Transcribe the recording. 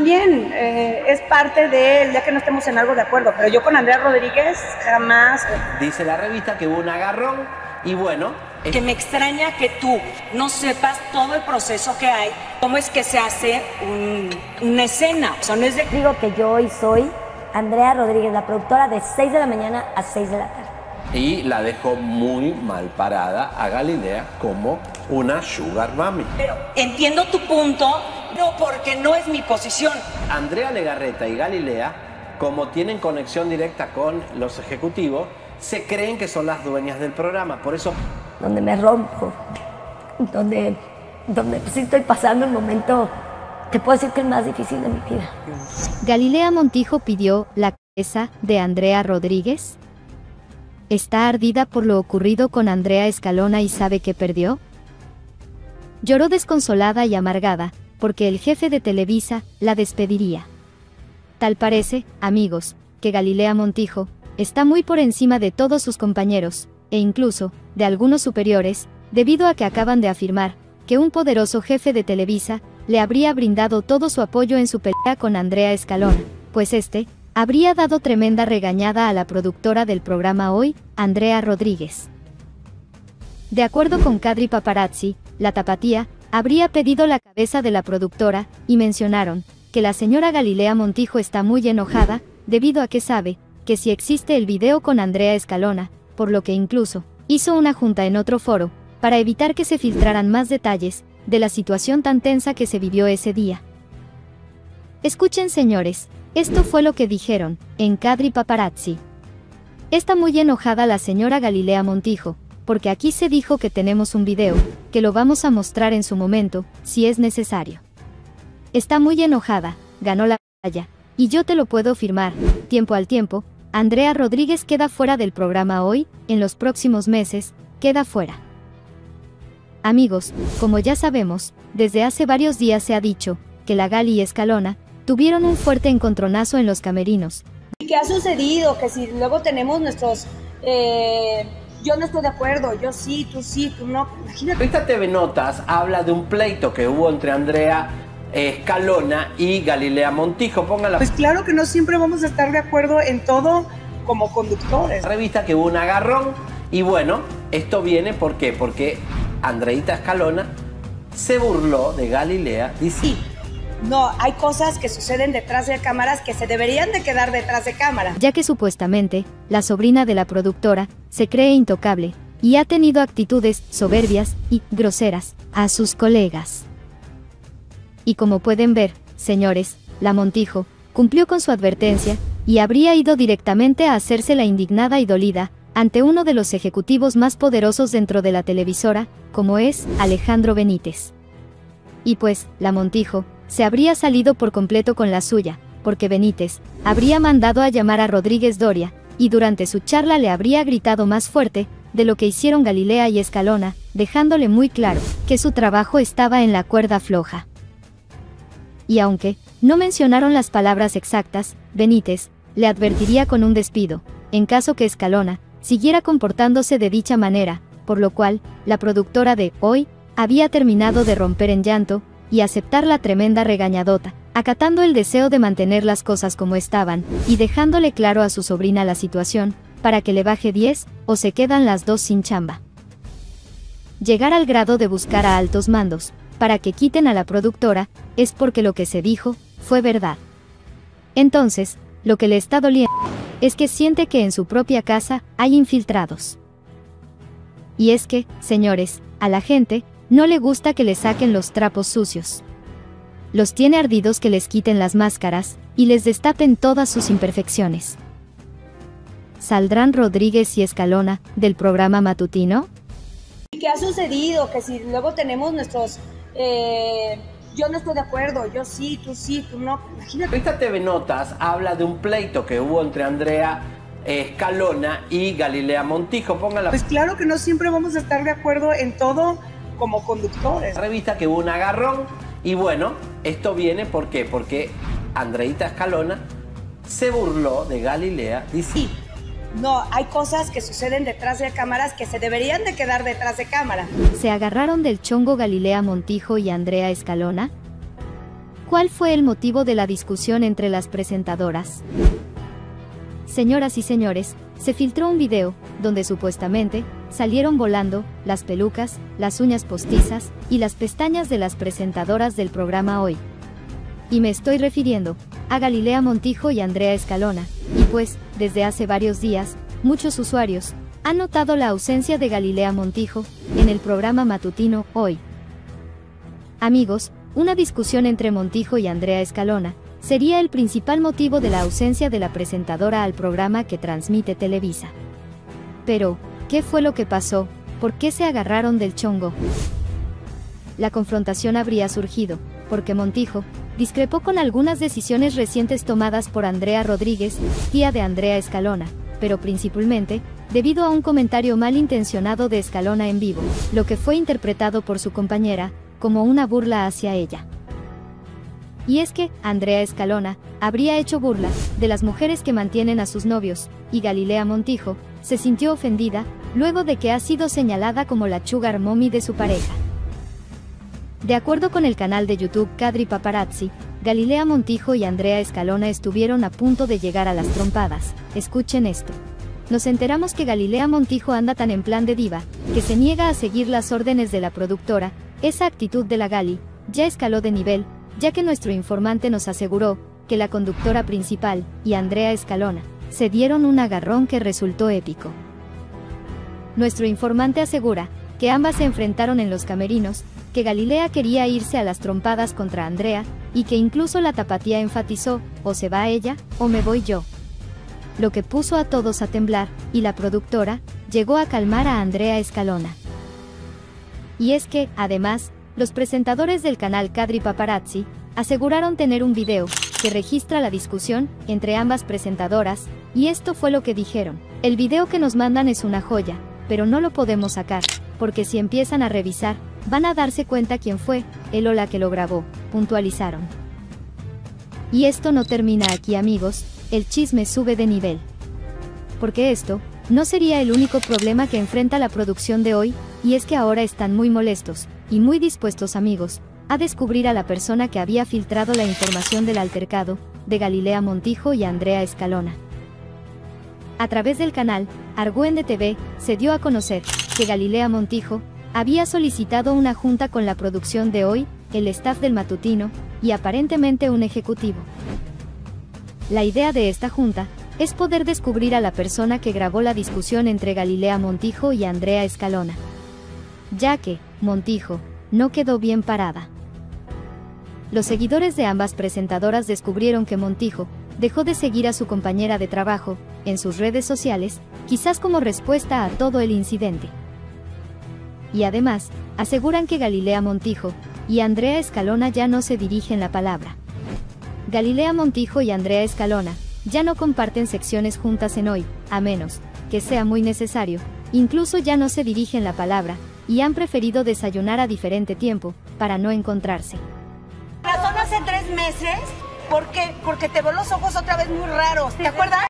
también es parte del día que no estemos en algo de acuerdo, pero yo con Andrea Rodríguez jamás. Dice la revista que hubo un agarrón y bueno... Que me extraña que tú no sepas todo el proceso que hay, cómo es que se hace una escena. O sea, no es de... Digo que yo hoy soy Andrea Rodríguez, la productora de 6 de la mañana a 6 de la tarde. Y la dejó muy mal parada a Galilea como una sugar mami. Pero entiendo tu punto, no, porque no es mi posición. Andrea Legarreta y Galilea, como tienen conexión directa con los ejecutivos, se creen que son las dueñas del programa, por eso... Donde me rompo, donde sí estoy pasando un momento, te puedo decir que es el más difícil de mi vida. Galilea Montijo pidió la cabeza de Andrea Rodríguez. ¿Está ardida por lo ocurrido con Andrea Escalona y sabe que perdió? Lloró desconsolada y amargada, porque el jefe de Televisa la despediría. Tal parece, amigos, que Galilea Montijo está muy por encima de todos sus compañeros, e incluso de algunos superiores, debido a que acaban de afirmar que un poderoso jefe de Televisa le habría brindado todo su apoyo en su pelea con Andrea Escalona, pues este habría dado tremenda regañada a la productora del programa Hoy, Andrea Rodríguez. De acuerdo con Kadri Paparazzi, la tapatía habría pedido la cabeza de la productora, y mencionaron que la señora Galilea Montijo está muy enojada, debido a que sabe que si existe el video con Andrea Escalona, por lo que incluso hizo una junta en otro foro, para evitar que se filtraran más detalles de la situación tan tensa que se vivió ese día. Escuchen, señores, esto fue lo que dijeron en Kadri Paparazzi. Está muy enojada la señora Galilea Montijo, porque aquí se dijo que tenemos un video, que lo vamos a mostrar en su momento, si es necesario. Está muy enojada, ganó la batalla, y yo te lo puedo firmar, tiempo al tiempo. Andrea Rodríguez queda fuera del programa Hoy, en los próximos meses, queda fuera. Amigos, como ya sabemos, desde hace varios días se ha dicho que la Gali y Escalona tuvieron un fuerte encontronazo en los camerinos. ¿Y qué ha sucedido? Que si luego tenemos nuestros... yo no estoy de acuerdo, yo sí, tú no. Imagínate. Esta TV Notas habla de un pleito que hubo entre Andrea Escalona y Galilea Montijo. Póngala. Pues claro que no siempre vamos a estar de acuerdo en todo como conductores. La revista que hubo un agarrón y bueno, esto viene ¿por qué? Porque Andreita Escalona se burló de Galilea. Dice, sí, no, hay cosas que suceden detrás de cámaras que se deberían de quedar detrás de cámara. Ya que supuestamente, la sobrina de la productora se cree intocable y ha tenido actitudes soberbias y groseras a sus colegas. Y como pueden ver, señores, la Montijo cumplió con su advertencia y habría ido directamente a hacerse la indignada y dolida ante uno de los ejecutivos más poderosos dentro de la televisora, como es Alejandro Benítez. Y pues, la Montijo se habría salido por completo con la suya, porque Benítez habría mandado a llamar a Rodríguez Doria, y durante su charla le habría gritado más fuerte de lo que hicieron Galilea y Escalona, dejándole muy claro que su trabajo estaba en la cuerda floja. Y aunque no mencionaron las palabras exactas, Benítez le advertiría con un despido, en caso que Escalona siguiera comportándose de dicha manera, por lo cual, la productora de Hoy había terminado de romper en llanto y aceptar la tremenda regañadota, acatando el deseo de mantener las cosas como estaban, y dejándole claro a su sobrina la situación, para que le baje 10, o se quedan las dos sin chamba. Llegar al grado de buscar a altos mandos para que quiten a la productora, es porque lo que se dijo fue verdad. Entonces, lo que le está doliendo es que siente que en su propia casa hay infiltrados. Y es que, señores, a la gente no le gusta que le saquen los trapos sucios. Los tiene ardidos que les quiten las máscaras y les destapen todas sus imperfecciones. ¿Saldrán Rodríguez y Escalona del programa matutino? ¿Y qué ha sucedido? Que si luego tenemos nuestros... yo no estoy de acuerdo, yo sí, tú no. Imagínate. Esta TV Notas habla de un pleito que hubo entre Andrea Escalona y Galilea Montijo. Póngala. Pues claro que no siempre vamos a estar de acuerdo en todo como conductores. La revista que hubo un agarrón y bueno, esto viene ¿por qué? Porque Andreita Escalona se burló de Galilea. Dice, sí, no, hay cosas que suceden detrás de cámaras que se deberían de quedar detrás de cámara. ¿Se agarraron del chongo Galilea Montijo y Andrea Escalona? ¿Cuál fue el motivo de la discusión entre las presentadoras? Señoras y señores, se filtró un video, donde supuestamente, salieron volando, las pelucas, las uñas postizas, y las pestañas de las presentadoras del programa Hoy. Y me estoy refiriendo, a Galilea Montijo y Andrea Escalona, y pues, desde hace varios días, muchos usuarios, han notado la ausencia de Galilea Montijo, en el programa matutino Hoy. Amigos, una discusión entre Montijo y Andrea Escalona, sería el principal motivo de la ausencia de la presentadora al programa que transmite Televisa. Pero, ¿qué fue lo que pasó? ¿Por qué se agarraron del chongo? La confrontación habría surgido, porque Montijo discrepó con algunas decisiones recientes tomadas por Andrea Rodríguez, tía de Andrea Escalona, pero principalmente, debido a un comentario malintencionado de Escalona en vivo, lo que fue interpretado por su compañera, como una burla hacia ella. Y es que, Andrea Escalona, habría hecho burla, de las mujeres que mantienen a sus novios, y Galilea Montijo, se sintió ofendida, luego de que ha sido señalada como la sugar mommy de su pareja. De acuerdo con el canal de YouTube Kadri Paparazzi, Galilea Montijo y Andrea Escalona estuvieron a punto de llegar a las trompadas. Escuchen esto. Nos enteramos que Galilea Montijo anda tan en plan de diva, que se niega a seguir las órdenes de la productora. Esa actitud de la Gali ya escaló de nivel, ya que nuestro informante nos aseguró que la conductora principal y Andrea Escalona se dieron un agarrón que resultó épico. Nuestro informante asegura que ambas se enfrentaron en los camerinos, que Galilea quería irse a las trompadas contra Andrea, y que incluso la tapatía enfatizó, o se va ella, o me voy yo. Lo que puso a todos a temblar, y la productora llegó a calmar a Andrea Escalona. Y es que, además, los presentadores del canal Kadri Paparazzi aseguraron tener un video que registra la discusión entre ambas presentadoras, y esto fue lo que dijeron. El video que nos mandan es una joya, pero no lo podemos sacar, porque si empiezan a revisar, van a darse cuenta quién fue, él o la que lo grabó, puntualizaron. Y esto no termina aquí, amigos, el chisme sube de nivel. Porque esto no sería el único problema que enfrenta la producción de Hoy, y es que ahora están muy molestos, y muy dispuestos, amigos, a descubrir a la persona que había filtrado la información del altercado de Galilea Montijo y Andrea Escalona. A través del canal Argüende TV, se dio a conocer que Galilea Montijo había solicitado una junta con la producción de Hoy, el staff del matutino, y aparentemente un ejecutivo. La idea de esta junta es poder descubrir a la persona que grabó la discusión entre Galilea Montijo y Andrea Escalona, ya que Montijo no quedó bien parada. Los seguidores de ambas presentadoras descubrieron que Montijo dejó de seguir a su compañera de trabajo en sus redes sociales, quizás como respuesta a todo el incidente. Y además, aseguran que Galilea Montijo y Andrea Escalona ya no se dirigen la palabra. Galilea Montijo y Andrea Escalona ya no comparten secciones juntas en Hoy, a menos que sea muy necesario. Incluso ya no se dirigen la palabra, y han preferido desayunar a diferente tiempo, para no encontrarse. Razón hace 3 meses, ¿por qué? Porque te veo los ojos otra vez muy raros, ¿te acuerdas?